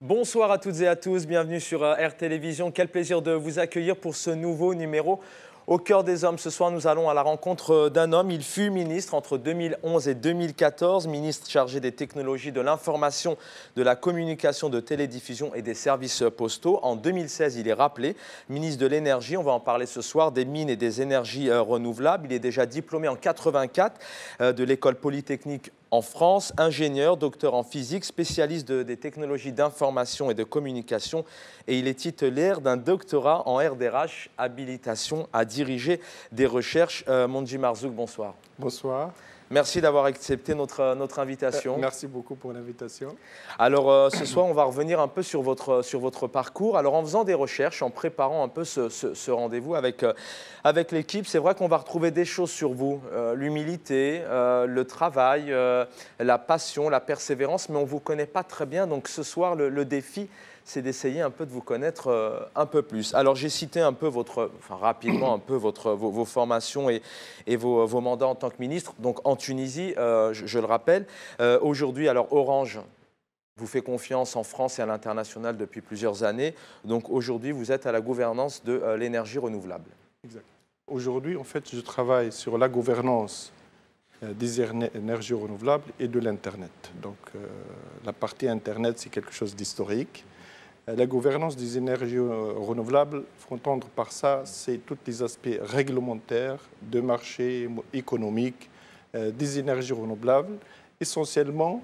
Bonsoir à toutes et à tous, bienvenue sur Air Télévision. Quel plaisir de vous accueillir pour ce nouveau numéro Au cœur des hommes. Ce soir, nous allons à la rencontre d'un homme. Il fut ministre entre 2011 et 2014, ministre chargé des technologies de l'information, de la communication, de télédiffusion et des services postaux. En 2016, il est rappelé ministre de l'énergie. On va en parler ce soir, des mines et des énergies renouvelables. Il est déjà diplômé en 84 de l'école polytechnique en France, ingénieur, docteur en physique, spécialiste des technologies d'information et de communication, et il est titulaire d'un doctorat en RDRH, habilitation à diriger des recherches. Mondji Marzouk, bonsoir. Bonsoir. Merci d'avoir accepté notre invitation. Merci beaucoup pour l'invitation. Alors, ce soir, on va revenir un peu sur votre parcours. Alors, en faisant des recherches, en préparant un peu ce rendez-vous avec l'équipe, c'est vrai qu'on va retrouver des choses sur vous. L'humilité, le travail, la passion, la persévérance, mais on ne vous connaît pas très bien. Donc, ce soir, le défi, c'est d'essayer un peu de vous connaître un peu plus. Alors, j'ai cité un peu rapidement un peu vos formations et vos mandats en tant que ministre. Donc, en Tunisie, je le rappelle. Aujourd'hui, alors Orange vous fait confiance en France et à l'international depuis plusieurs années. Donc, aujourd'hui, vous êtes à la gouvernance de l'énergie renouvelable. Exact. Aujourd'hui, en fait, je travaille sur la gouvernance des énergies renouvelables et de l'Internet. Donc, la partie Internet, c'est quelque chose d'historique. La gouvernance des énergies renouvelables, il faut entendre par ça, c'est tous les aspects réglementaires, de marché économique, des énergies renouvelables, essentiellement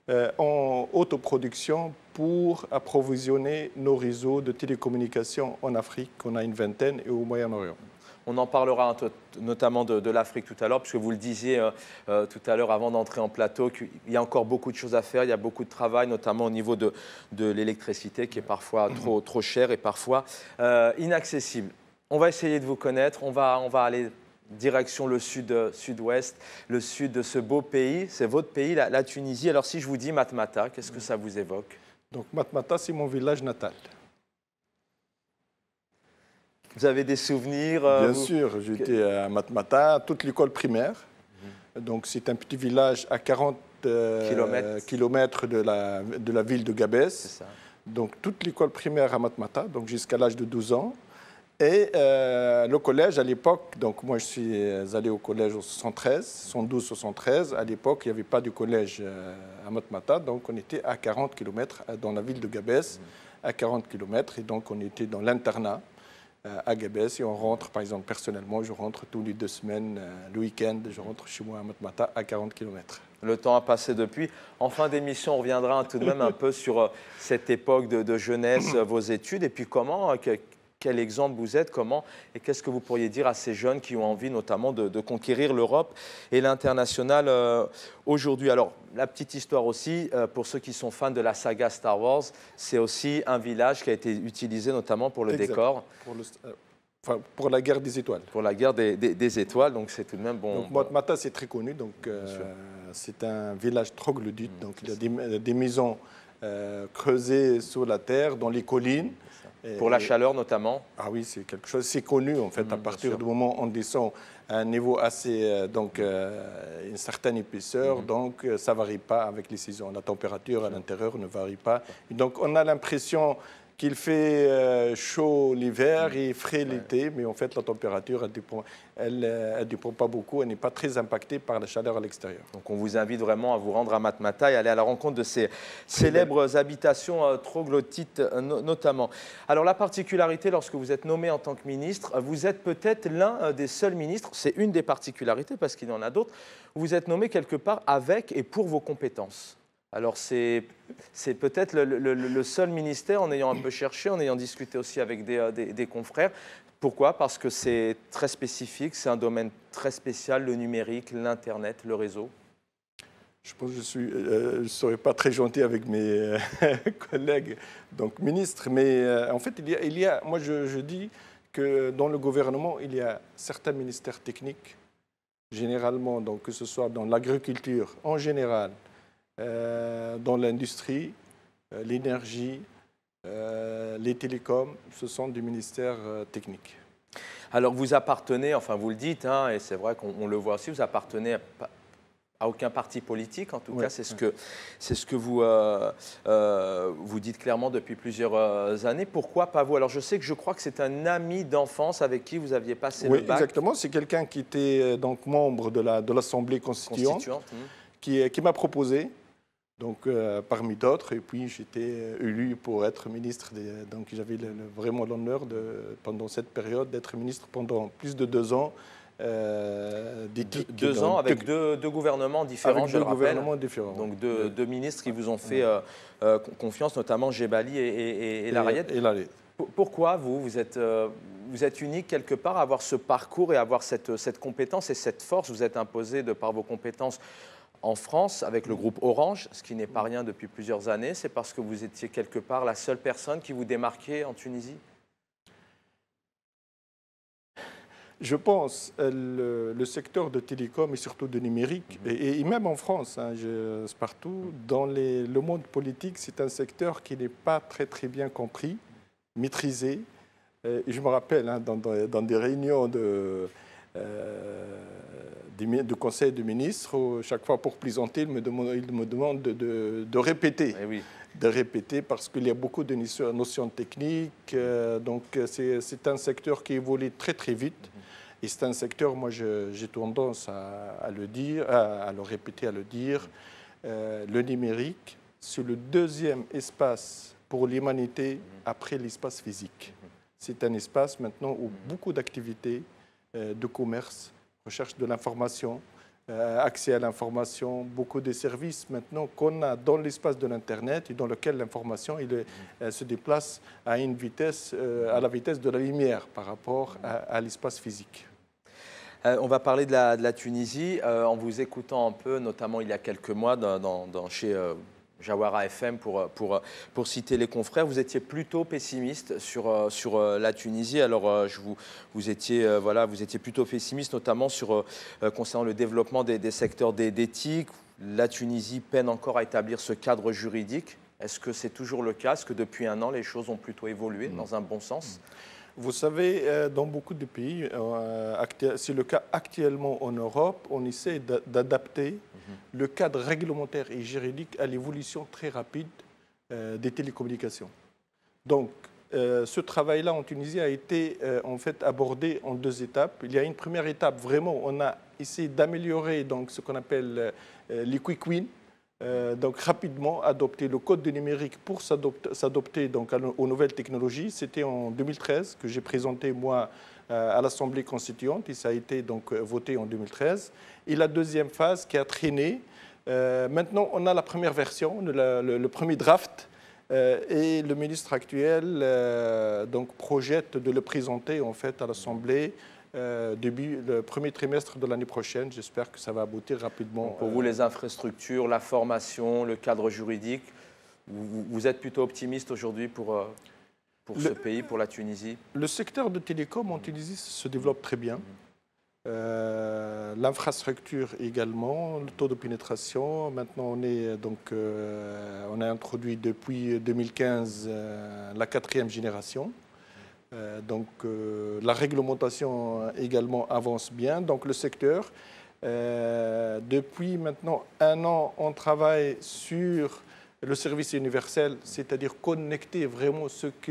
en autoproduction pour approvisionner nos réseaux de télécommunications en Afrique, qu'on a une vingtaine, et au Moyen-Orient. On en parlera notamment de l'Afrique tout à l'heure, puisque vous le disiez tout à l'heure avant d'entrer en plateau, qu'il y a encore beaucoup de choses à faire, il y a beaucoup de travail, notamment au niveau de l'électricité, qui est parfois trop chère et parfois inaccessible. On va essayer de vous connaître, on va aller direction le sud-ouest, le sud de ce beau pays. C'est votre pays, la Tunisie. Alors si je vous dis Matmata, qu'est-ce que ça vous évoque? Donc Matmata, c'est mon village natal. Vous avez des souvenirs Bien sûr, j'étais à Matmata, toute l'école primaire. Donc c'est un petit village à 40 kilomètres de la ville de Gabès. Donc toute l'école primaire à Matmata, donc jusqu'à l'âge de 12 ans. Et le collège à l'époque, donc moi je suis allé au collège en 73, 112-73. À l'époque, il n'y avait pas de collège à Matmata, donc on était à 40 km dans la ville de Gabès, à 40 km. Et donc on était dans l'internat à Gabès et on rentre, par exemple, personnellement, je rentre tous les 2 semaines, le week-end, je rentre chez moi à Matmata à 40 km. Le temps a passé depuis. En fin d'émission, on reviendra tout de même un peu sur cette époque de jeunesse, vos études, et puis quel exemple vous êtes, et qu'est-ce que vous pourriez dire à ces jeunes qui ont envie notamment de conquérir l'Europe et l'international aujourd'hui. Alors, la petite histoire aussi, pour ceux qui sont fans de la saga Star Wars, c'est aussi un village qui a été utilisé notamment pour le décor. Pour la guerre des étoiles. Pour la guerre des étoiles, donc c'est tout de même bon. Donc Matmata, c'est très connu, donc c'est un village troglodyte, donc il y a des maisons creusées sous la terre, dans les collines. Pour la chaleur notamment. Ah oui, c'est quelque chose, c'est connu en fait, à partir du moment où on descend à un niveau assez, une certaine épaisseur, donc ça ne varie pas avec les saisons. La température à l'intérieur ne varie pas. Et donc on a l'impression qu'il fait chaud l'hiver et frais l'été, mais en fait la température, elle dépend pas beaucoup, elle n'est pas très impactée par la chaleur à l'extérieur. Donc on vous invite vraiment à vous rendre à Matmata et aller à la rencontre de ces célèbres habitations troglodytes notamment. Alors la particularité, lorsque vous êtes nommé en tant que ministre, vous êtes peut-être l'un des seuls ministres, c'est une des particularités parce qu'il y en a d'autres, vous êtes nommé quelque part avec et pour vos compétences. Alors c'est peut-être le seul ministère, en ayant un peu cherché, en ayant discuté aussi avec des confrères. Pourquoi? Parce que c'est très spécifique, c'est un domaine très spécial, le numérique, l'Internet, le réseau. Je pense que je ne serai pas très gentil avec mes collègues, donc ministres, mais en fait, moi je dis que dans le gouvernement, il y a certains ministères techniques, généralement, donc, que ce soit dans l'agriculture en général, dans l'industrie, l'énergie, les télécoms, ce sont des ministères techniques. Alors vous appartenez, enfin vous le dites, et c'est vrai qu'on le voit aussi, vous appartenez À aucun parti politique, en tout cas, c'est ce que vous, vous dites clairement depuis plusieurs années. Pourquoi pas vous? Alors, je crois que c'est un ami d'enfance avec qui vous aviez passé le bac. Oui, exactement. C'est quelqu'un qui était donc membre de l'Assemblée constituante. Qui m'a proposé, donc parmi d'autres, et puis j'étais élu pour être ministre. Donc j'avais vraiment l'honneur, pendant cette période, d'être ministre pendant plus de 2 ans. 2 ans avec deux gouvernements différents, je le rappelle. Différents. Donc deux ministres qui vous ont fait confiance, notamment Djebbali et Larriet. Pourquoi vous êtes unique quelque part à avoir ce parcours et à avoir cette compétence et cette force? Vous êtes imposé de par vos compétences en France avec le groupe Orange, ce qui n'est pas rien depuis plusieurs années. C'est parce que vous étiez quelque part la seule personne qui vous démarquait en Tunisie? Je pense le secteur de télécom et surtout de numérique, et même en France, partout, dans le monde politique, c'est un secteur qui n'est pas très bien compris, maîtrisé. Et je me rappelle, dans des réunions de conseil de ministres, chaque fois pour plaisanter, ils me demandent de répéter. Eh oui. De répéter parce qu'il y a beaucoup de notions techniques. Donc, c'est un secteur qui évolue très vite. Et c'est un secteur, moi, j'ai tendance à le dire, à le répéter, à le dire. Le numérique, c'est le 2e espace pour l'humanité après l'espace physique. C'est un espace maintenant où beaucoup d'activités de commerce, recherche de l'information, accès à l'information, beaucoup de services maintenant qu'on a dans l'espace de l'Internet et dans lequel l'information se déplace à une vitesse, à la vitesse de la lumière par rapport à l'espace physique. On va parler de la Tunisie. En vous écoutant un peu, notamment il y a quelques mois chez Jawara FM, pour citer les confrères, vous étiez plutôt pessimiste sur la Tunisie. Alors, vous étiez plutôt pessimiste, notamment concernant le développement des secteurs d'éthique. La Tunisie peine encore à établir ce cadre juridique. Est-ce que c'est toujours le cas? Est-ce que depuis 1 an, les choses ont plutôt évolué dans un bon sens? Vous savez, dans beaucoup de pays, c'est le cas actuellement en Europe, on essaie d'adapter le cadre réglementaire et juridique à l'évolution très rapide des télécommunications. Donc, ce travail-là en Tunisie a été en fait abordé en 2 étapes. Il y a une première étape, vraiment, on a essayé d'améliorer ce qu'on appelle les quick wins. Donc rapidement adopter le code du numérique pour s'adopter aux nouvelles technologies. C'était en 2013 que j'ai présenté moi à l'Assemblée constituante et ça a été donc voté en 2013. Et la 2e phase qui a traîné, maintenant on a la première version, le premier draft et le ministre actuel donc projette de le présenter en fait à l'Assemblée le premier trimestre de l'année prochaine. J'espère que ça va aboutir rapidement. Donc pour vous, les infrastructures, la formation, le cadre juridique, vous êtes plutôt optimiste aujourd'hui pour ce pays, pour la Tunisie? Le secteur de télécom en Tunisie se développe très bien. L'infrastructure également, le taux de pénétration. Maintenant, on a introduit depuis 2015 la 4e génération. Donc la réglementation également avance bien. Donc le secteur, depuis maintenant 1 an, on travaille sur le service universel, c'est-à-dire connecter vraiment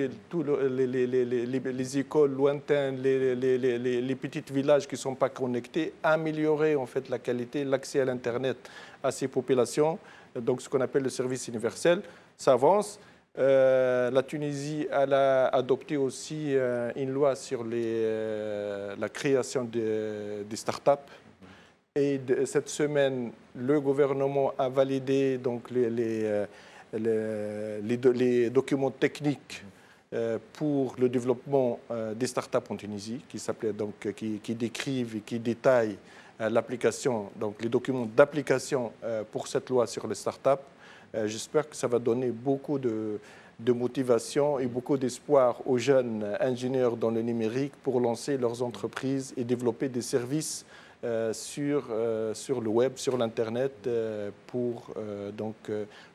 les écoles lointaines, les petits villages qui ne sont pas connectés, améliorer en fait la qualité, l'accès à l'Internet à ces populations. Donc ce qu'on appelle le service universel, ça avance. La Tunisie a adopté aussi une loi sur la création des start-up. Et cette semaine, le gouvernement a validé donc, les documents techniques pour le développement des start-up en Tunisie, qui décrivent et qui détaillent l'application, donc les documents d'application pour cette loi sur les start-up. J'espère que ça va donner beaucoup de motivation et beaucoup d'espoir aux jeunes ingénieurs dans le numérique pour lancer leurs entreprises et développer des services sur le web, sur l'Internet, pour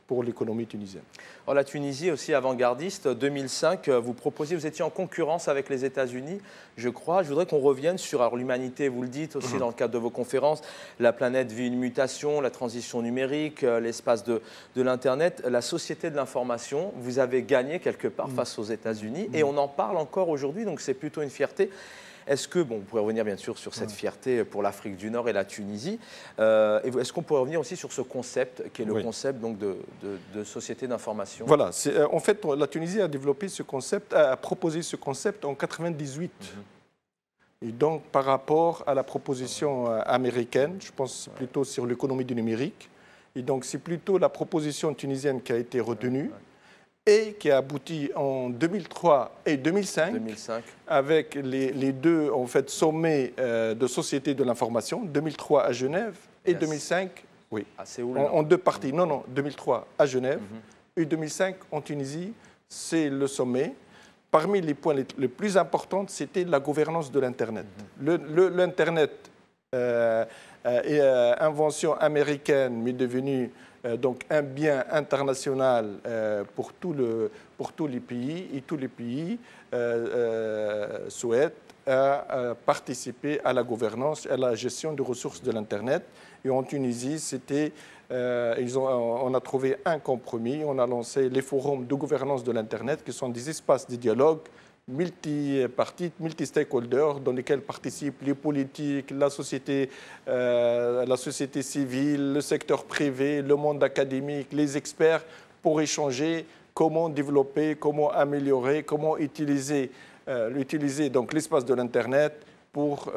pour l'économie tunisienne. Alors, la Tunisie aussi avant-gardiste, 2005, vous étiez en concurrence avec les États-Unis, je crois. Je voudrais qu'on revienne sur l'humanité, vous le dites aussi dans le cadre de vos conférences, la planète vit une mutation, la transition numérique, l'espace de l'Internet, la société de l'information. Vous avez gagné quelque part face aux États-Unis et on en parle encore aujourd'hui, donc c'est plutôt une fierté. Est-ce que, bon, vous pourrez revenir bien sûr sur cette fierté pour l'Afrique du Nord et la Tunisie, est-ce qu'on pourrait revenir aussi sur ce concept qui est le concept donc, de société d'information? Voilà, en fait la Tunisie a développé ce concept, a proposé ce concept en 1998. Et donc par rapport à la proposition américaine, je pense plutôt sur l'économie du numérique, et donc c'est plutôt la proposition tunisienne qui a été retenue. Et qui a abouti en 2003 et 2005, avec les deux en fait, sommets de société de l'information, 2003 à Genève et 2005 en deux parties. Non, 2003 à Genève et 2005 en Tunisie, c'est le sommet. Parmi les points les plus importants, c'était la gouvernance de l'Internet. L'Internet est invention américaine, mais devenue donc un bien international pour tous les pays, et tous les pays souhaitent participer à la gouvernance et à la gestion des ressources de l'Internet. Et en Tunisie, on a trouvé un compromis, on a lancé les forums de gouvernance de l'Internet, qui sont des espaces de dialogue multi-parties, multi-stakeholders, dans lesquels participent les politiques, la société civile, le secteur privé, le monde académique, les experts, pour échanger comment développer, comment améliorer, comment utiliser donc l'espace de l'Internet pour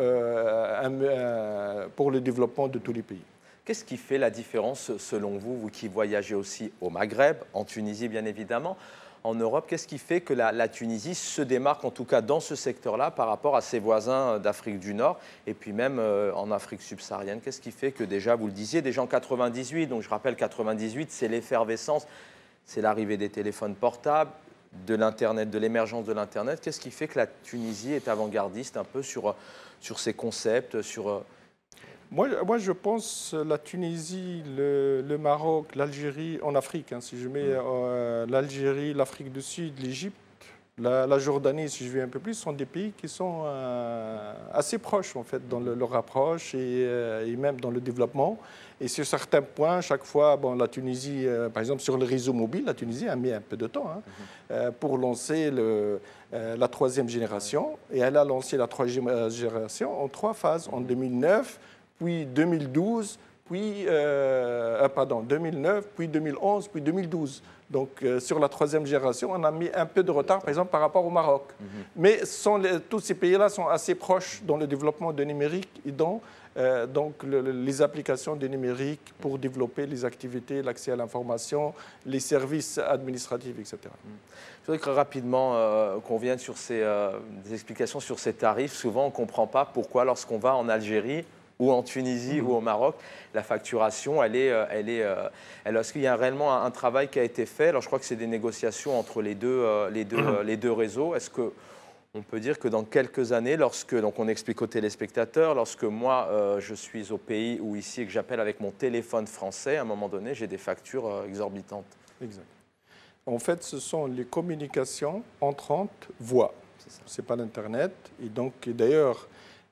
le développement de tous les pays. Qu'est-ce qui fait la différence, selon vous, vous qui voyagez aussi au Maghreb, en Tunisie bien évidemment, en Europe, qu'est-ce qui fait que la Tunisie se démarque, en tout cas dans ce secteur-là, par rapport à ses voisins d'Afrique du Nord et puis même en Afrique subsaharienne? Qu'est-ce qui fait que déjà, vous le disiez, déjà en 98, donc je rappelle 98, c'est l'effervescence, c'est l'arrivée des téléphones portables, de l'Internet, de l'émergence de l'Internet. Qu'est-ce qui fait que la Tunisie est avant-gardiste un peu sur ces concepts, sur... Moi, je pense la Tunisie, le Maroc, l'Algérie, en Afrique, si je mets l'Algérie, l'Afrique du Sud, l'Égypte, la Jordanie, si je vais un peu plus, sont des pays qui sont assez proches en fait dans leur approche et même dans le développement. Et sur certains points, chaque fois, la Tunisie, par exemple sur le réseau mobile, la Tunisie a mis un peu de temps pour lancer la troisième génération. Et elle a lancé la troisième génération en 3 phases, en 2009, puis 2012, puis 2009, puis 2011, puis 2012. Donc, sur la troisième génération, on a mis un peu de retard, par exemple, par rapport au Maroc. Mais tous ces pays-là sont assez proches dans le développement du numérique et dans les applications du numérique pour développer les activités, l'accès à l'information, les services administratifs, etc. Je voudrais que rapidement qu'on vienne sur des explications sur ces tarifs. Souvent, on ne comprend pas pourquoi, lorsqu'on va en Algérie, ou en Tunisie ou au Maroc, la facturation, est-ce qu'il y a réellement un travail qui a été fait? Alors, je crois que c'est des négociations entre les deux réseaux. Est-ce qu'on peut dire que dans quelques années, donc on explique aux téléspectateurs, lorsque moi, je suis au pays ou ici et que j'appelle avec mon téléphone français, à un moment donné, j'ai des factures exorbitantes? Exact. En fait, ce sont les communications entrantes voix. Ce n'est pas l'Internet. Et donc, d'ailleurs,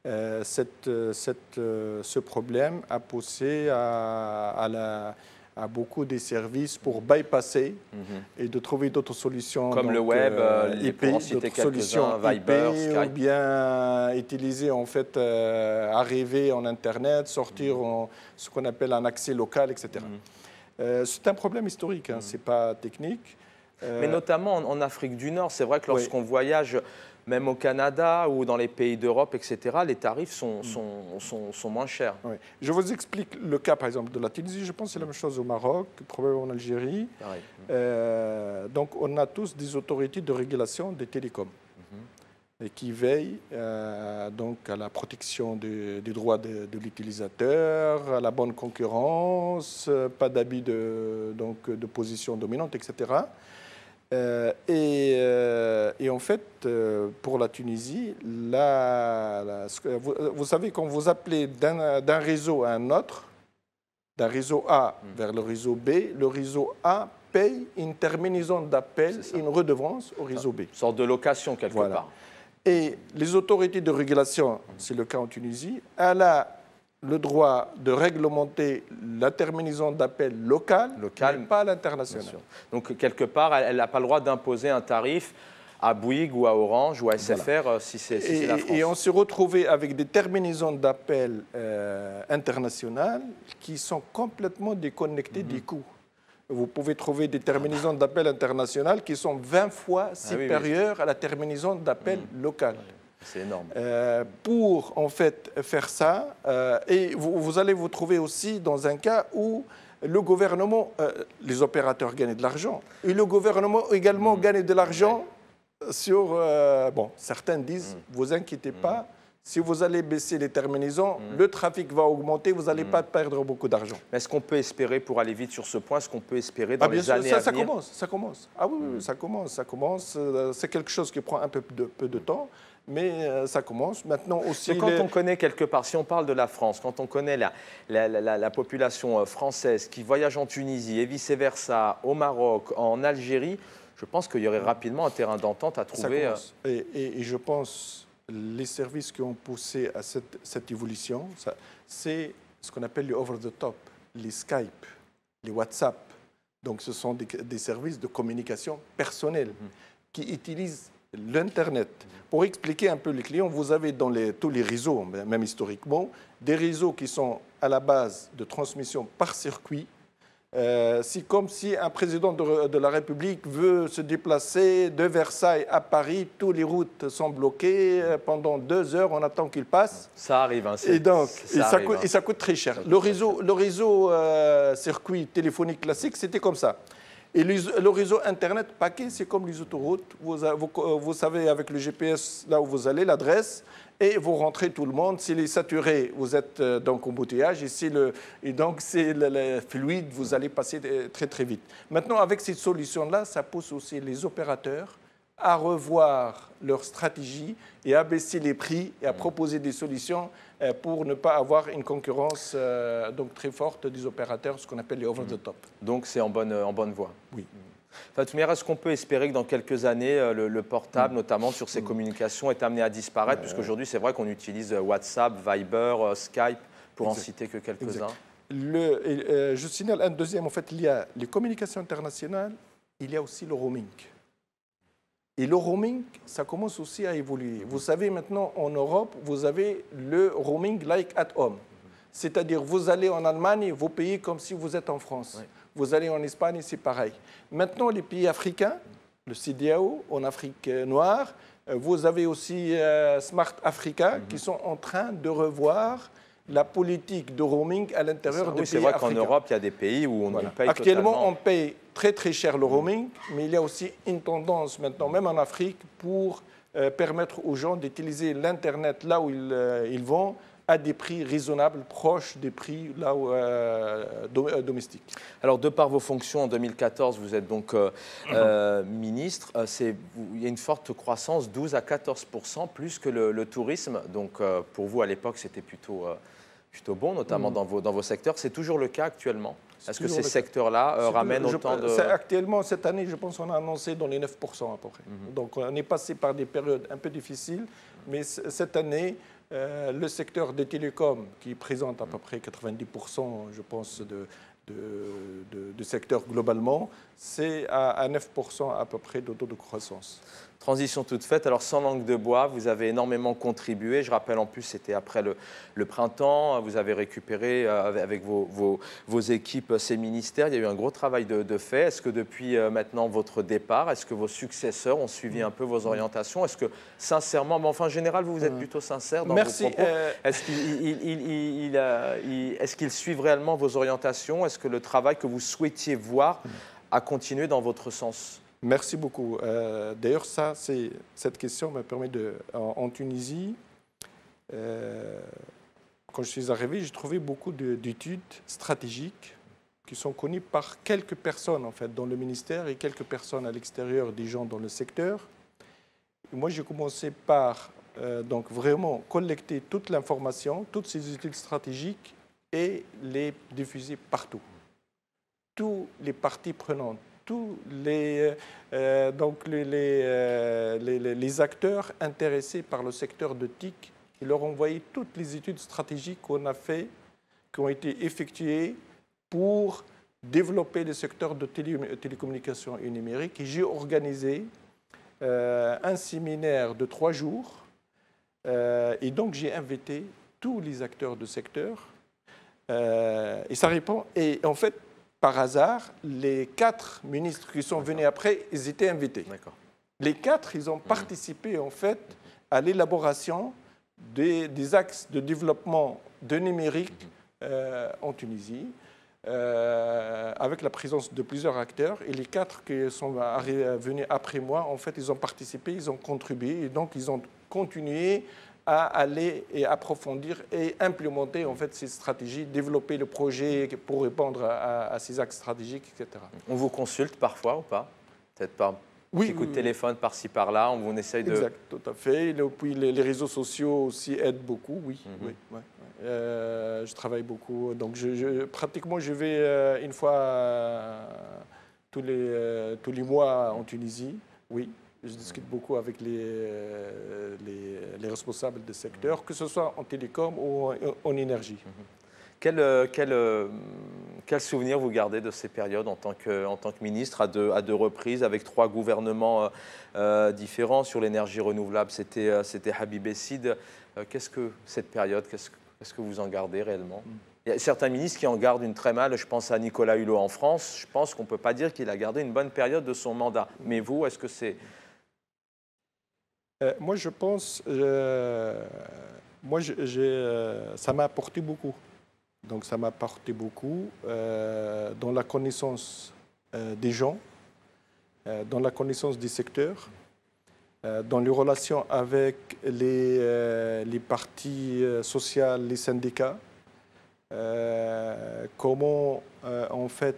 ce problème a poussé à beaucoup de services pour bypasser et de trouver d'autres solutions. Comme le web, IP, d'autres solutions Viber, IP, Skype. Ou bien utiliser en fait, arriver en Internet, sortir ce qu'on appelle un accès local, etc. C'est un problème historique, ce n'est pas technique. Mais notamment en Afrique du Nord, c'est vrai que lorsqu'on voyage, même au Canada ou dans les pays d'Europe, etc., les tarifs sont moins chers. Oui. Je vous explique le cas, par exemple, de la Tunisie. Je pense que c'est la même chose au Maroc, probablement en Algérie. Donc, on a tous des autorités de régulation des télécoms et qui veillent donc à la protection des droits de l'utilisateur, à la bonne concurrence, pas d'abus de position dominante, etc. Et en fait, pour la Tunisie, vous savez, quand vous appelez d'un réseau à un autre, d'un réseau A vers le réseau A paye une terminaison d'appel, une redevance au réseau B. Une sorte de location quelque part. Et les autorités de régulation, c'est le cas en Tunisie, elle a le droit de réglementer la terminaison d'appel local, mais pas l'international. Donc, quelque part, elle n'a pas le droit d'imposer un tarif à Bouygues ou à Orange ou à SFR si c'est la France. Et on s'est retrouvé avec des terminaisons d'appel internationales qui sont complètement déconnectées des coûts. Vous pouvez trouver des terminaisons d'appel internationales qui sont 20 fois supérieures à la terminaison d'appel locale. C'est énorme. Pour en fait faire ça, et vous allez vous trouver aussi dans un cas où le gouvernement, les opérateurs gagnent de l'argent, et le gouvernement également gagne de l'argent sur... bon, certains disent, vous inquiétez pas, si vous allez baisser les terminaisons, le trafic va augmenter, vous n'allez pas perdre beaucoup d'argent. Est-ce qu'on peut espérer, pour aller vite sur ce point, est-ce qu'on peut espérer dans les années à venir? Ça commence. Ah oui, ça commence. C'est quelque chose qui prend un peu de temps, mais ça commence. Maintenant aussi... Quand on connaît quelque part, si on parle de la France, quand on connaît la population française qui voyage en Tunisie et vice-versa, au Maroc, en Algérie, je pense qu'il y aurait rapidement un terrain d'entente à trouver. Ça commence. Et je pense... Les services qui ont poussé à cette évolution, c'est ce qu'on appelle les over-the-top, les Skype, les WhatsApp. Donc, ce sont des services de communication personnelle qui utilisent l'Internet. Pour expliquer un peu les clients, vous avez dans tous les réseaux, même historiquement, des réseaux qui sont à la base de transmission par circuit. C'est comme si un président de la République veut se déplacer de Versailles à Paris, toutes les routes sont bloquées, pendant 2 heures, on attend qu'il passe. Ça arrive. Hein, et donc, ça coûte très cher. Le réseau circuit téléphonique classique, c'était comme ça. Et le réseau Internet paquet, c'est comme les autoroutes. Vous savez, avec le GPS, là où vous allez, l'adresse, et vous rentrez tout le monde. S'il est saturé, vous êtes donc au embouteillage. Et donc, c'est le fluide, vous allez passer très, très vite. Maintenant, avec cette solution-là, ça pousse aussi les opérateurs à revoir leur stratégie et à baisser les prix et à proposer des solutions pour ne pas avoir une concurrence donc très forte des opérateurs, ce qu'on appelle les over-the-top. Donc c'est en bonne voie. Oui. Fatou Mihra, est-ce qu'on peut espérer que dans quelques années, le portable, notamment sur ces communications, est amené à disparaître? Puisqu'aujourd'hui, c'est vrai qu'on utilise WhatsApp, Viber, Skype, pour en citer que quelques-uns. Je signale un deuxième. En fait, il y a les communications internationales, il y a aussi le roaming. Et le roaming, ça commence aussi à évoluer. Vous savez, maintenant, en Europe, vous avez le roaming like at home. C'est-à-dire, vous allez en Allemagne, vous payez comme si vous êtes en France. Oui. Vous allez en Espagne, c'est pareil. Maintenant, les pays africains, le CEDEAO, en Afrique noire, vous avez aussi Smart Africa, qui sont en train de revoir la politique de roaming à l'intérieur des pays africains. C'est vrai qu'en Europe, il y a des pays où on paye actuellement, totalement. On paye très très cher le roaming, mais il y a aussi une tendance maintenant, même en Afrique, pour permettre aux gens d'utiliser l'Internet là où ils vont, à des prix raisonnables, proches des prix là où, domestiques. Alors, de par vos fonctions en 2014, vous êtes donc ministre. Il y a une forte croissance, 12 à 14%, plus que le tourisme. Donc, pour vous, à l'époque, c'était plutôt bon, notamment dans vos secteurs. C'est toujours le cas actuellement? Est-ce que ces secteurs-là ramènent autant de... Actuellement, cette année, je pense qu'on a annoncé dans les 9% à peu près. Donc, on est passé par des périodes un peu difficiles, mais cette année, le secteur des télécoms, qui présente à peu près 90%, je pense, de secteur globalement, c'est à 9% à peu près de taux de croissance. Transition toute faite. Alors, sans langue de bois, vous avez énormément contribué. Je rappelle, en plus, c'était après le printemps. Vous avez récupéré avec vos équipes ces ministères. Il y a eu un gros travail de fait. Est-ce que depuis maintenant votre départ, est-ce que vos successeurs ont suivi un peu vos orientations? Est-ce que, sincèrement, mais enfin, en général, vous êtes plutôt sincère dans vos propos. Est-ce qu'ils suivent réellement vos orientations? Est-ce que le travail que vous souhaitiez voir a continué dans votre sens? Merci beaucoup. D'ailleurs, cette question m'a permis en Tunisie, quand je suis arrivé, j'ai trouvé beaucoup d'études stratégiques qui sont connues par quelques personnes en fait, dans le ministère et quelques personnes à l'extérieur, des gens dans le secteur. Et moi, j'ai commencé par donc vraiment collecter toute l'information, toutes ces études stratégiques et les diffuser partout. Tous les parties prenantes, tous les acteurs intéressés par le secteur de TIC, ils leur ont envoyé toutes les études stratégiques qu'on a fait, qui ont été effectuées pour développer le secteur de télécommunications et numérique. Et j'ai organisé un séminaire de 3 jours. Et donc, j'ai invité tous les acteurs du secteur. Et ça répond. Et en fait, par hasard, les 4 ministres qui sont venus après, ils étaient invités. Les 4, ils ont participé en fait à l'élaboration des axes de développement de numérique en Tunisie, avec la présence de plusieurs acteurs. Et les 4 qui sont venus après moi, en fait, ils ont participé, ils ont contribué, et donc ils ont continué à aller et approfondir et implémenter en fait ces stratégies, développer le projet pour répondre à ces axes stratégiques, etc. On vous consulte parfois ou pas? Peut-être pas. Oui, petit coup de téléphone par-ci par-là, on essaye de... Exact, tout à fait. Et puis les réseaux sociaux aussi aident beaucoup, oui. Je travaille beaucoup, donc pratiquement je vais une fois tous les mois en Tunisie, oui. Je discute beaucoup avec les responsables des secteurs, que ce soit en télécom ou en énergie. Quel souvenir vous gardez de ces périodes en tant que ministre à deux reprises, avec 3 gouvernements différents sur l'énergie renouvelable? C'était Habib Essid. Qu'est-ce que cette période, qu'est-ce que vous en gardez réellement? Il y a certains ministres qui en gardent une très mal. Je pense à Nicolas Hulot en France. Je pense qu'on ne peut pas dire qu'il a gardé une bonne période de son mandat. Mais vous, est-ce que c'est... Moi, je pense... ça m'a apporté beaucoup. Donc, ça m'a apporté beaucoup dans la connaissance des gens, dans la connaissance des secteurs, dans les relations avec les partis sociaux, les syndicats, comment, en fait,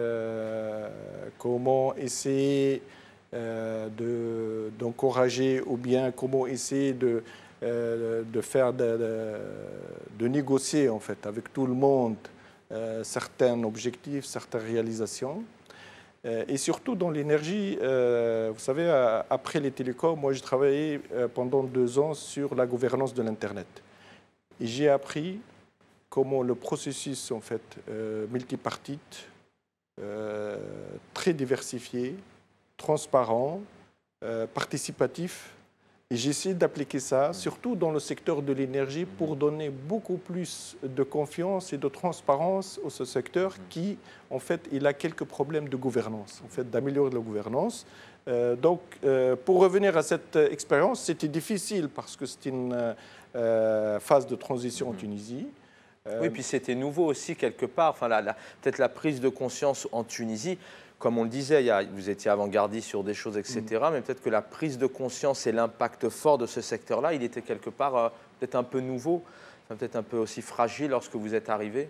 comment essayer d'encourager ou bien comment essayer de négocier en fait avec tout le monde certains objectifs, certaines réalisations. Et surtout dans l'énergie, vous savez, après les télécoms, moi j'ai travaillé pendant 2 ans sur la gouvernance de l'Internet. Et j'ai appris comment le processus en fait multipartite, très diversifié, transparent, participatif. Et j'essaie d'appliquer ça, surtout dans le secteur de l'énergie, pour donner beaucoup plus de confiance et de transparence à ce secteur qui, en fait, il a quelques problèmes de gouvernance, en fait, d'améliorer la gouvernance. Pour revenir à cette expérience, c'était difficile parce que c'était une phase de transition en Tunisie. Oui, puis c'était nouveau aussi quelque part, enfin, peut-être la prise de conscience en Tunisie. Comme on le disait, vous étiez avant-gardiste sur des choses, etc. Mais peut-être que la prise de conscience et l'impact fort de ce secteur-là, il était quelque part peut-être un peu nouveau, peut-être un peu aussi fragile lorsque vous êtes arrivé.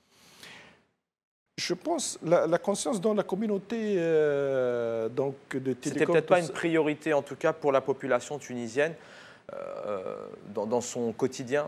Je pense la conscience dans la communauté donc de télécom. C'était peut-être pas une priorité, en tout cas, pour la population tunisienne dans son quotidien.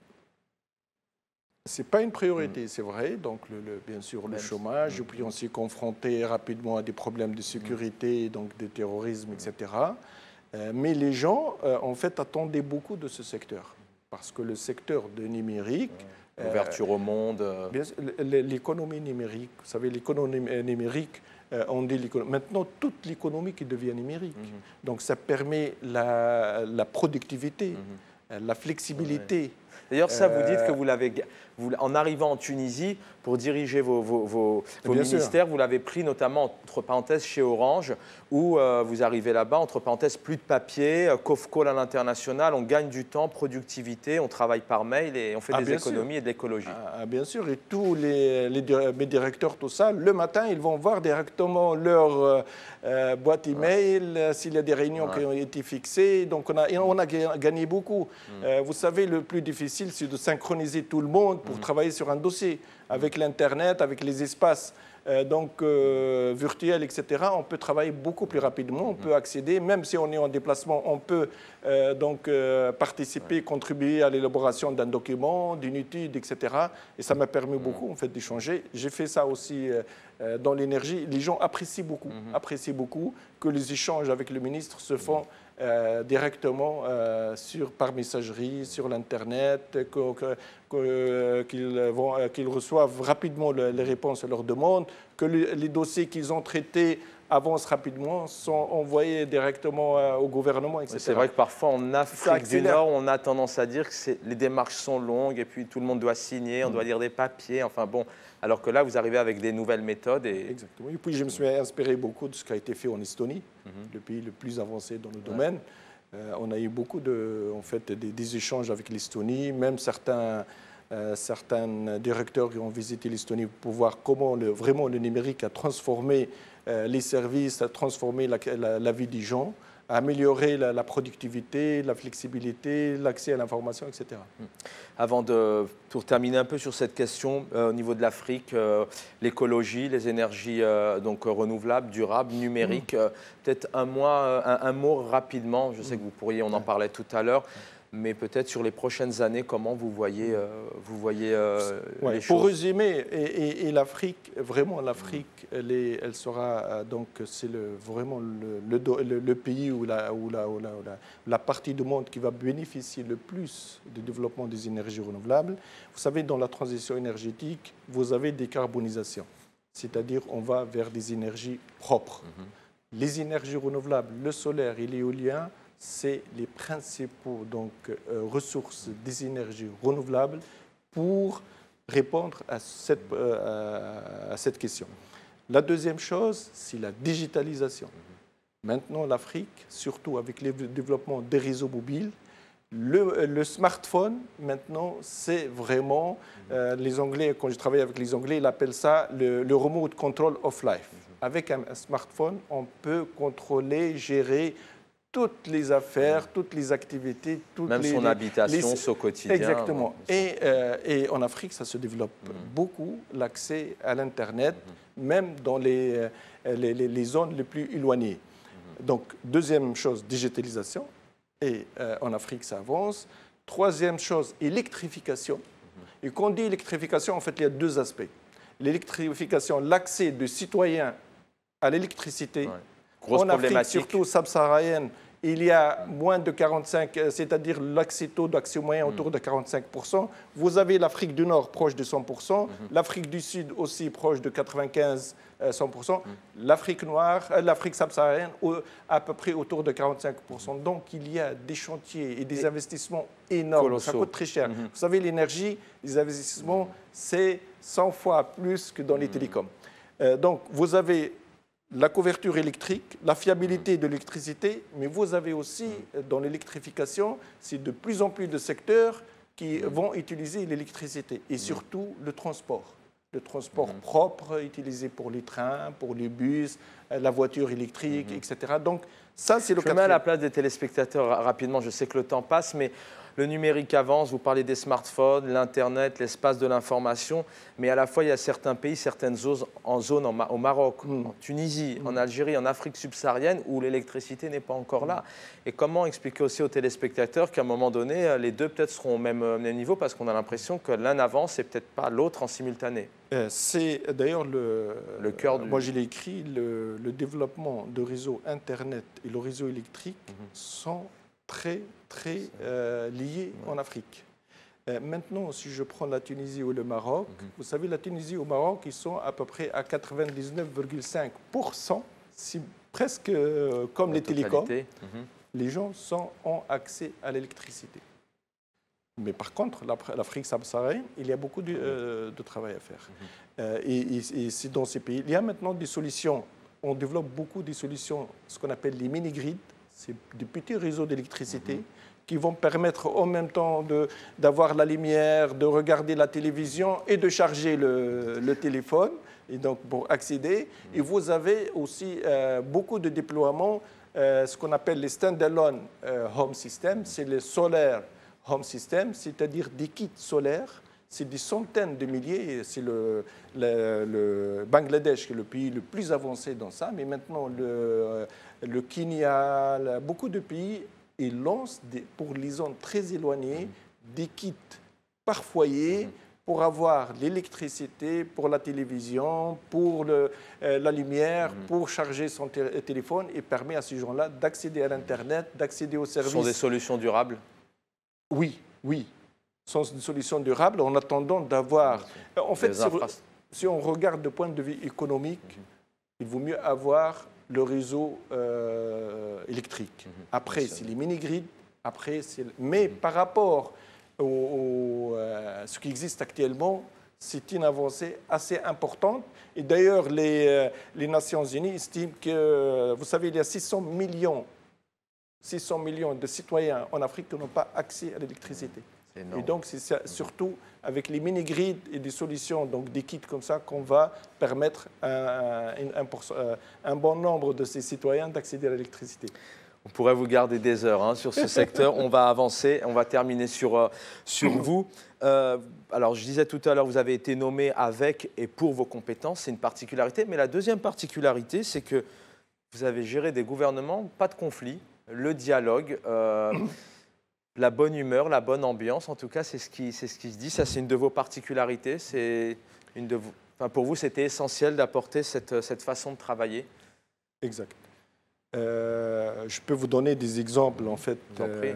Ce n'est pas une priorité, c'est vrai. Donc, bien sûr, le chômage, puis on s'est confronté rapidement à des problèmes de sécurité, donc de terrorisme, etc. Mais les gens, en fait, attendaient beaucoup de ce secteur. Parce que le secteur de numérique... L'ouverture au monde... L'économie numérique, vous savez, l'économie numérique, on dit maintenant, toute l'économie qui devient numérique. Donc, ça permet la productivité, la flexibilité. D'ailleurs, ça, vous dites que vous l'avez, en arrivant en Tunisie, pour diriger vos ministères, vous l'avez pris notamment, entre parenthèses, chez Orange, où vous arrivez là-bas, entre parenthèses, plus de papier, COFCOL à l'international, on gagne du temps, productivité, on travaille par mail et on fait des économies et de l'écologie. Bien sûr, et tous mes directeurs, tout ça, le matin, ils vont voir directement leur boîte email, s'il y a des réunions qui ont été fixées. Donc, on a gagné beaucoup. Vous savez, le plus difficile, c'est de synchroniser tout le monde pour travailler sur un dossier. Avec l'Internet, avec les espaces virtuels, etc., on peut travailler beaucoup plus rapidement, on peut accéder, même si on est en déplacement, on peut participer, contribuer à l'élaboration d'un document, d'une étude, etc. Et ça m'a permis beaucoup en fait, d'échanger. J'ai fait ça aussi dans l'énergie. Les gens apprécient beaucoup que les échanges avec le ministre se font directement par messagerie, sur l'Internet, qu'ils reçoivent rapidement les réponses à leurs demandes, que les dossiers qu'ils ont traités avancent rapidement, sont envoyés directement au gouvernement, etc. C'est vrai que parfois en Afrique du Nord, on a tendance à dire que les démarches sont longues et puis tout le monde doit signer, on doit lire des papiers, enfin bon, alors que là, vous arrivez avec des nouvelles méthodes. Exactement. Et puis je me suis inspiré beaucoup de ce qui a été fait en Estonie, le pays le plus avancé dans le domaine. On a eu beaucoup des échanges avec l'Estonie, même certains directeurs qui ont visité l'Estonie pour voir comment vraiment le numérique a transformé les services, a transformé la vie des gens, a amélioré la productivité, la flexibilité, l'accès à l'information, etc. Pour terminer un peu sur cette question, au niveau de l'Afrique, l'écologie, les énergies renouvelables, durables, numériques, peut-être un mot rapidement, je sais que vous pourriez, on en parlait tout à l'heure, mais peut-être sur les prochaines années, comment vous voyez les choses? Pour résumer, et l'Afrique, vraiment l'Afrique, elle sera c'est vraiment le pays où la partie du monde qui va bénéficier le plus du développement des énergies renouvelables. Vous savez, dans la transition énergétique, vous avez décarbonisation, c'est-à-dire on va vers des énergies propres. Les énergies renouvelables, le solaire et l'éolien, c'est les principaux ressources des énergies renouvelables pour répondre à cette question. La deuxième chose, c'est la digitalisation. Maintenant, l'Afrique, surtout avec le développement des réseaux mobiles, le smartphone, maintenant, c'est vraiment, les Anglais, quand je travaille avec les Anglais, ils appellent ça le remote control of life. Avec un smartphone, on peut contrôler, gérer toutes les affaires, toutes les activités, même son habitation, son quotidien. Exactement. Et en Afrique, ça se développe beaucoup, l'accès à l'Internet, même dans les zones les plus éloignées. Donc, deuxième chose, digitalisation. Et en Afrique, ça avance. Troisième chose, électrification. Et quand on dit électrification, en fait, il y a deux aspects. L'électrification, l'accès des citoyens à l'électricité. Grosse en Afrique, problématique. surtout subsaharienne, il y a moins de 45, c'est-à-dire taux d'accès moyen autour de 45%. Vous avez l'Afrique du Nord proche de 100%, l'Afrique du Sud aussi proche de 95-100%, l'Afrique noire, l'Afrique subsaharienne à peu près autour de 45%. Donc il y a des chantiers et des investissements énormes. Colossaux. Ça coûte très cher. Vous savez, l'énergie, les investissements, c'est 100 fois plus que dans les télécoms. Donc vous avez la couverture électrique, la fiabilité de l'électricité, mais vous avez aussi, dans l'électrification, c'est de plus en plus de secteurs qui vont utiliser l'électricité et surtout le transport. Le transport propre, utilisé pour les trains, pour les bus, la voiture électrique, etc. Donc ça, c'est le quatrième. Je me mets à la place des téléspectateurs rapidement, je sais que le temps passe, mais le numérique avance, vous parlez des smartphones, l'Internet, l'espace de l'information, mais à la fois, il y a certains pays, certaines zones au Maroc, en Tunisie, en Algérie, en Afrique subsaharienne, où l'électricité n'est pas encore là. Et comment expliquer aussi aux téléspectateurs qu'à un moment donné, les deux peut-être seront au même niveau, parce qu'on a l'impression que l'un avance et peut-être pas l'autre en simultané. C'est d'ailleurs le cœur du... Moi, je l'ai écrit, le développement de réseaux Internet et le réseau électrique sont très liés en Afrique. Maintenant, si je prends la Tunisie ou le Maroc, vous savez, la Tunisie ou le Maroc, ils sont à peu près à 99,5%, c'est presque comme les télécoms. Les gens ont accès à l'électricité. Mais par contre, l'Afrique subsaharienne, il y a beaucoup de travail à faire. Et c'est dans ces pays. Il y a maintenant des solutions. On développe beaucoup des solutions, ce qu'on appelle les mini-grids. C'est des petits réseaux d'électricité qui vont permettre en même temps d'avoir la lumière, de regarder la télévision et de charger le téléphone, et donc pour accéder. Et vous avez aussi beaucoup de déploiements, ce qu'on appelle les stand-alone home systems, c'est les solaire home systems, c'est-à-dire des kits solaires. c'est des centaines de milliers. C'est le Bangladesh qui est le pays le plus avancé dans ça, mais maintenant le Kenya, beaucoup de pays, ils lancent pour les zones très éloignées des kits par foyer pour avoir l'électricité, pour la télévision, pour la lumière, pour charger son téléphone, et permet à ces gens-là d'accéder à l'Internet, d'accéder aux services. Ce sont des solutions durables? Oui, oui. Ce sont des solutions durables en attendant d'avoir... En fait, si on regarde de point de vue économique, il vaut mieux avoir le réseau électrique. Après, c'est les mini-grids. Mais par rapport ce qui existe actuellement, c'est une avancée assez importante. Et d'ailleurs, les Nations Unies estiment que, vous savez, il y a 600 millions de citoyens en Afrique qui n'ont pas accès à l'électricité. Et donc, c'est surtout avec les mini-grids et des solutions, donc des kits comme ça, qu'on va permettre à un bon nombre de ces citoyens d'accéder à l'électricité. On pourrait vous garder des heures sur ce secteur. On va avancer, on va terminer sur vous. Alors, je disais tout à l'heure, vous avez été nommé avec et pour vos compétences, c'est une particularité. Mais la deuxième particularité, c'est que vous avez géré des gouvernements, pas de conflit, le dialogue, la bonne humeur, la bonne ambiance. En tout cas, c'est ce qui se dit. Ça, c'est une de vos particularités. Pour vous, c'était essentiel d'apporter cette façon de travailler. Exact. Je peux vous donner des exemples en fait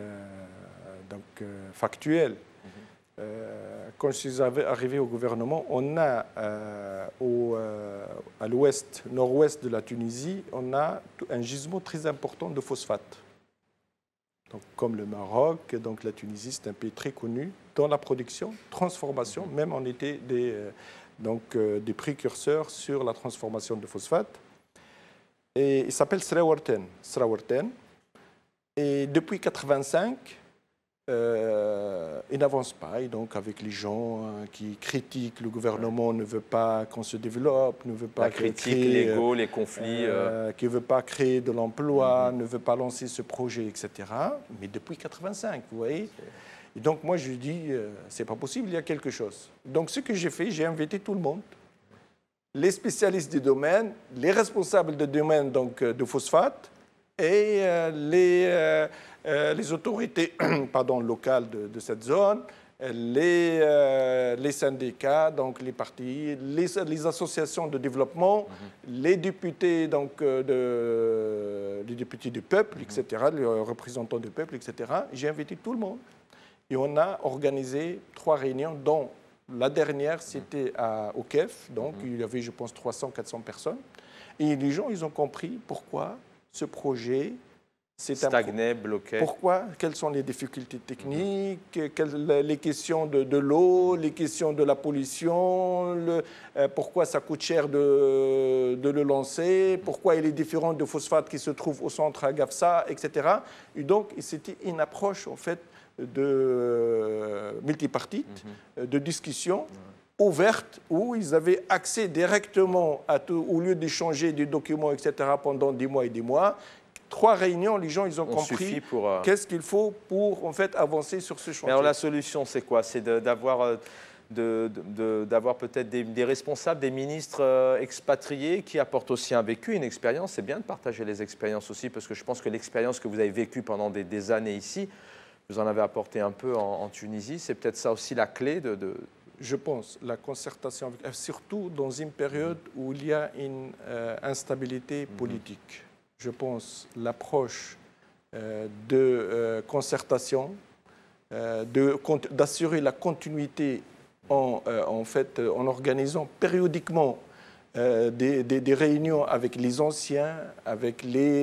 factuels. Quand je suis arrivé au gouvernement, on a à l'ouest, nord-ouest de la Tunisie, on a un gisement très important de phosphate. Donc, comme le Maroc, donc la Tunisie, c'est un pays très connu dans la production, transformation. Même on était des précurseurs sur la transformation de phosphate. Et il s'appelle Srawarten. Et depuis 1985, il n'avance pas. Et donc, avec les gens qui critiquent, le gouvernement ne veut pas qu'on se développe, ne veut pas la critique, l'ego, les conflits. Qui ne veut pas créer de l'emploi, ne veut pas lancer ce projet, etc. Mais depuis 1985, vous voyez. Et donc, moi, je dis, c'est pas possible, il y a quelque chose. Donc, ce que j'ai fait, j'ai invité tout le monde. Les spécialistes du domaine, les responsables de domaine donc, de phosphate et les autorités locales de cette zone, les syndicats, donc les partis, les associations de développement, les députés, donc, les députés du peuple, etc., les représentants du peuple, etc. J'ai invité tout le monde et on a organisé 3 réunions dont la dernière, c'était au KEF, donc il y avait, je pense, 300-400 personnes. Et les gens, ils ont compris pourquoi ce projet stagnait, bloquait. Pourquoi, quelles sont les difficultés techniques, les questions de l'eau, les questions de la pollution, pourquoi ça coûte cher de le lancer, pourquoi il est différent de phosphate qui se trouve au centre à Gafsa, etc. Et donc, c'était une approche, en fait, multipartite, de discussion ouverte, où ils avaient accès directement à tout, au lieu d'échanger des documents, etc., pendant des mois et des mois. 3 réunions, les gens, ils ont compris qu'est-ce qu'il faut pour, en fait, avancer sur ce chantier. Mais alors, la solution, c'est quoi? C'est d'avoir peut-être des responsables, des ministres expatriés qui apportent aussi un vécu, une expérience. C'est bien de partager les expériences aussi, parce que je pense que l'expérience que vous avez vécue pendant des années ici, vous en avez apporté un peu en Tunisie. C'est peut-être ça aussi la clé Je pense, la concertation, surtout dans une période où il y a une instabilité politique. Je pense l'approche de concertation, d'assurer la continuité en organisant périodiquement des réunions avec les anciens, avec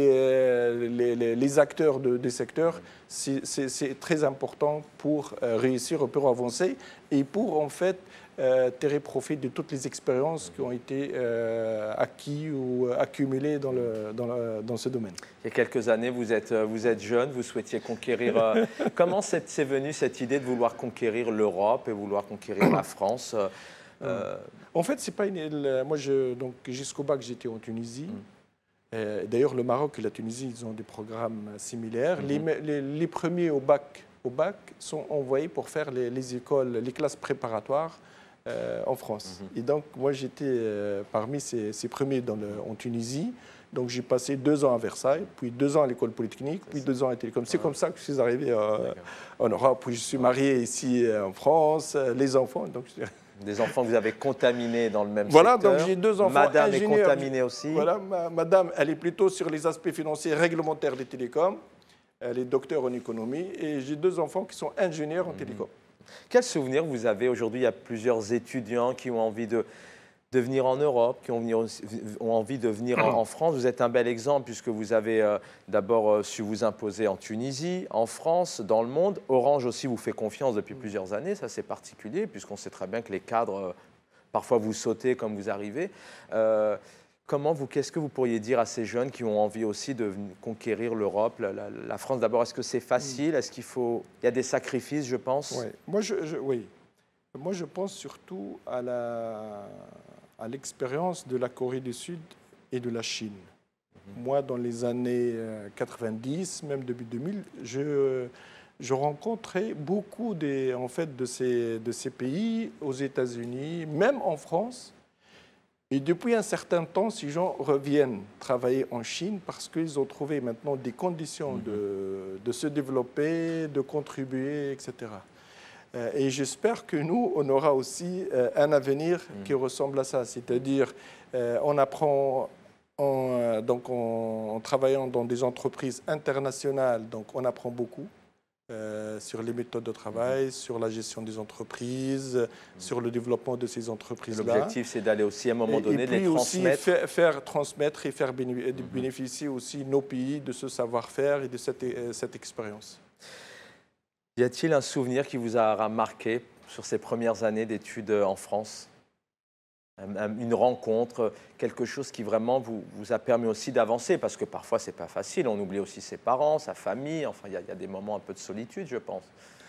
les acteurs des secteurs. C'est très important pour réussir, pour avancer et pour en fait tirer profit de toutes les expériences qui ont été acquises ou accumulées dans ce domaine. Il y a quelques années, vous êtes jeune, vous souhaitiez conquérir... Comment c'est venu cette idée de vouloir conquérir l'Europe et vouloir conquérir la France En fait, c'est pas moi, jusqu'au bac, j'étais en Tunisie. D'ailleurs, le Maroc et la Tunisie, ils ont des programmes similaires. Les premiers au bac au bac sont envoyés pour faire les écoles, les classes préparatoires en France. Et donc, moi, j'étais parmi ces premiers en Tunisie. Donc, j'ai passé 2 ans à Versailles, puis 2 ans à l'école polytechnique, puis 2 ans à Télécom. C'est comme ça que je suis arrivé en Europe. Puis je suis marié ici en France, les enfants. Donc, des enfants que vous avez contaminés dans le même voilà, secteur. Donc j'ai 2 enfants Madame ingénieurs. est contaminée aussi. Voilà, madame, elle est plutôt sur les aspects financiers réglementaires des télécoms. Elle est docteur en économie. Et j'ai 2 enfants qui sont ingénieurs en télécom. Quel souvenir vous avez aujourd'hui? Il y a plusieurs étudiants qui ont envie de venir en Europe, qui ont envie de venir en France. Vous êtes un bel exemple puisque vous avez d'abord su vous imposer en Tunisie, en France, dans le monde. Orange aussi vous fait confiance depuis plusieurs années. Ça, c'est particulier puisqu'on sait très bien que les cadres, parfois vous sautez comme vous arrivez. Qu'est-ce que vous pourriez dire à ces jeunes qui ont envie aussi de conquérir l'Europe, la France d'abord? Est-ce que c'est facile? Est-ce qu'il y a des sacrifices, je pense? Oui. Moi, je pense surtout à l'expérience de la Corée du Sud et de la Chine. Moi, dans les années 90, même début 2000, je rencontrais beaucoup de ces pays aux États-Unis, même en France. Et depuis un certain temps, ces gens reviennent travailler en Chine parce qu'ils ont trouvé maintenant des conditions de se développer, de contribuer, etc. Et j'espère que nous, on aura aussi un avenir qui ressemble à ça. C'est-à-dire, on apprend en travaillant dans des entreprises internationales, donc on apprend beaucoup sur les méthodes de travail, sur la gestion des entreprises, sur le développement de ces entreprises-là. L'objectif, c'est d'aller aussi à un moment donné, de les transmettre. Aussi faire transmettre et faire bénéficier aussi nos pays de ce savoir-faire et de cette expérience. Y a-t-il un souvenir qui vous a marqué sur ces premières années d'études en France? Une rencontre, quelque chose qui vraiment vous a permis aussi d'avancer? Parce que parfois, ce n'est pas facile. On oublie aussi ses parents, sa famille. Enfin, il y a des moments un peu de solitude, je pense.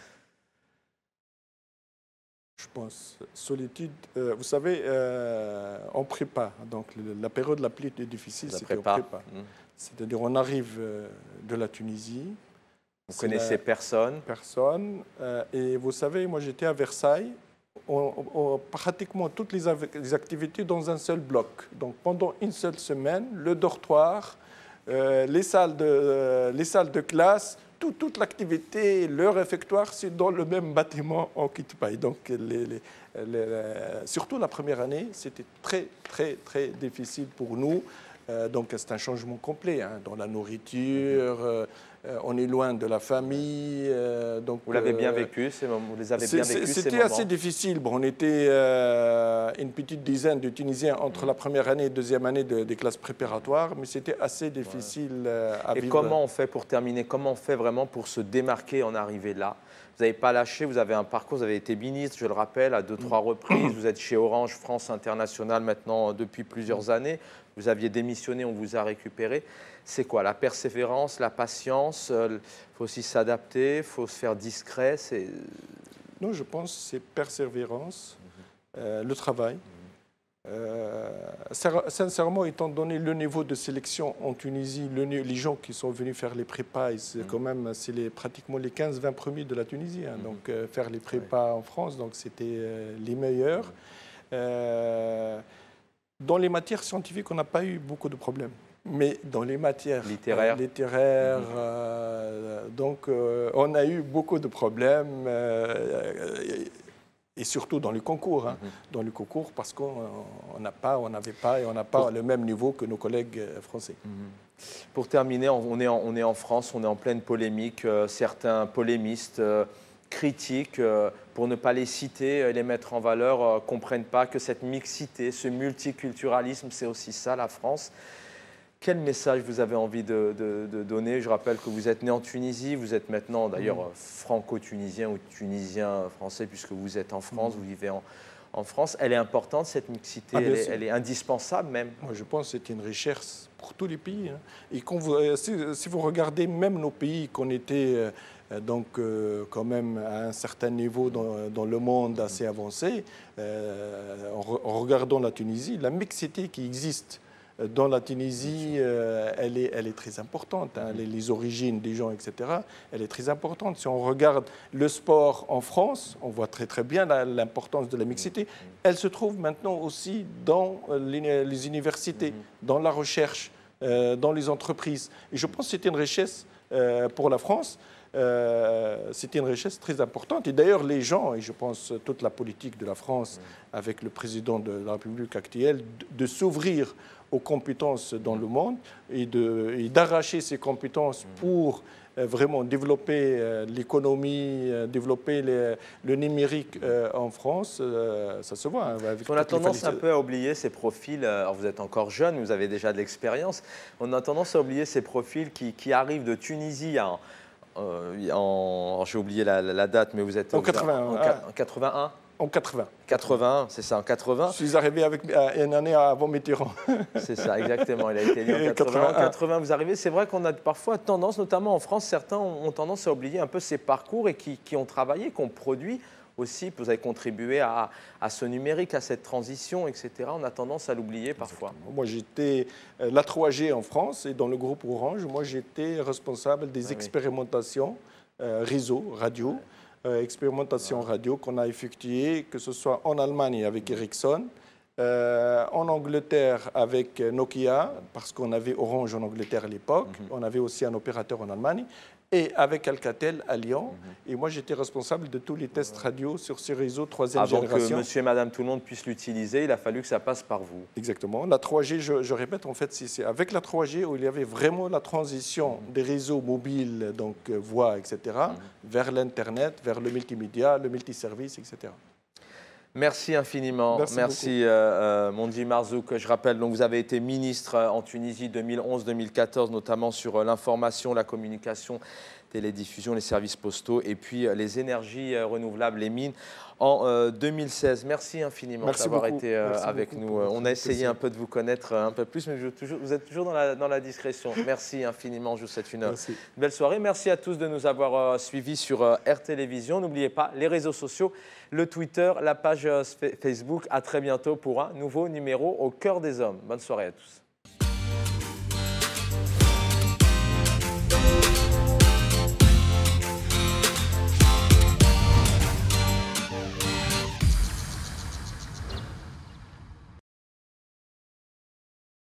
Je pense. Solitude, vous savez, en prépa, donc la période la plus difficile, c'était en prépa. C'est-à-dire, on arrive de la Tunisie. Vous connaissez personne? Personne. Et vous savez, moi j'étais à Versailles, pratiquement toutes les activités dans un seul bloc. Donc pendant une seule semaine, le dortoir, les salles de classe, toute l'activité, le réfectoire, c'est dans le même bâtiment en Kitpaï. Donc surtout la première année, c'était très difficile pour nous. Donc c'est un changement complet dans la nourriture. On est loin de la famille. Donc, vous l'avez bien vécu, vous les avez bien vécus, ces moments? C'était assez difficile. Bon, on était une petite dizaine de Tunisiens entre la première année et deuxième année des classes préparatoires, mais c'était assez difficile à vivre. Et comment on fait, pour terminer, comment on fait vraiment pour se démarquer en arriver là? Vous n'avez pas lâché, vous avez un parcours, vous avez été ministre, je le rappelle, à 2-3 reprises. Vous êtes chez Orange France International maintenant depuis plusieurs années. Vous aviez démissionné, on vous a récupéré. C'est quoi? La persévérance, la patience? Il faut aussi s'adapter, il faut se faire discret. Non, je pense que c'est persévérance, le travail. Sincèrement, étant donné le niveau de sélection en Tunisie, les gens qui sont venus faire les prépas, quand même, c'est pratiquement les 15-20 premiers de la Tunisie. Donc, faire les prépas en France, donc c'était les meilleurs. Dans les matières scientifiques, on n'a pas eu beaucoup de problèmes. Mais dans les matières littéraires, donc on a eu beaucoup de problèmes, et surtout dans les concours. Dans les concours, parce qu'on n'avait pas le même niveau que nos collègues français. Pour terminer, on est en France, on est en pleine polémique. Certains polémistes critiques, pour ne pas les citer, les mettre en valeur, ne comprennent pas que cette mixité, ce multiculturalisme, c'est aussi ça la France. Quel message vous avez envie de donner? Je rappelle que vous êtes né en Tunisie, vous êtes maintenant d'ailleurs franco-tunisien ou tunisien-français puisque vous êtes en France, vous vivez en France. Elle est importante cette mixité, elle est indispensable même. Moi je pense que c'est une richesse pour tous les pays. Et si vous regardez même nos pays qu'on était quand même à un certain niveau dans le monde assez avancé, en regardant la Tunisie, la mixité qui existe dans la Tunisie, elle est très importante. Hein. Les origines des gens, etc., elle est très importante. Si on regarde le sport en France, on voit très bien l'importance de la mixité. Elle se trouve maintenant aussi dans les universités, dans la recherche, dans les entreprises. Et je pense que c'est une richesse pour la France. C'était une richesse très importante. Et d'ailleurs, les gens, et je pense toute la politique de la France, avec le président de la République actuelle, de s'ouvrir aux compétences dans le monde et d'arracher ces compétences pour vraiment développer l'économie, développer le numérique en France, ça se voit. Hein, on a tendance un peu à oublier ces profils. Alors vous êtes encore jeune, vous avez déjà de l'expérience. On a tendance à oublier ces profils qui arrivent de Tunisie j'ai oublié la date, mais vous êtes en 81. En 81. En 80. 81, c'est ça, en 80. Je suis arrivé avec une année avant Mitterrand. C'est ça, exactement. Il a été élu en 80. En 80, vous arrivez. C'est vrai qu'on a parfois tendance, notamment en France, certains ont tendance à oublier un peu ces parcours et qui ont travaillé, qui ont produit aussi. Vous avez contribué à ce numérique, à cette transition, etc. On a tendance à l'oublier parfois. Exactement. Moi, j'étais la 3G en France et dans le groupe Orange, moi, j'étais responsable des expérimentations réseau, radio. Expérimentation radio qu'on a effectuée, que ce soit en Allemagne avec Ericsson, en Angleterre avec Nokia, parce qu'on avait Orange en Angleterre à l'époque, on avait aussi un opérateur en Allemagne, et avec Alcatel à Lyon. Et moi, j'étais responsable de tous les tests radio sur ces réseaux troisième génération. Avant que monsieur et madame tout le monde puisse l'utiliser, il a fallu que ça passe par vous. Exactement. La 3G, je répète, en fait, c'est avec la 3G où il y avait vraiment la transition des réseaux mobiles, donc voix, etc., vers l'Internet, vers le multimédia, le multiservice, etc. Merci infiniment. Merci Mondji Marzouk. Je rappelle, donc, vous avez été ministre en Tunisie 2011-2014, notamment sur l'information, la communication, télédiffusion, les services postaux et puis les énergies renouvelables, les mines en 2016. Merci infiniment d'avoir été avec nous. On a essayé un peu de vous connaître un peu plus, mais vous êtes toujours dans la discrétion. Merci infiniment. Je vous souhaite une belle soirée. Merci à tous de nous avoir suivis sur Air Télévision. N'oubliez pas les réseaux sociaux, le Twitter, la page Facebook. À très bientôt pour un nouveau numéro au cœur des hommes. Bonne soirée à tous.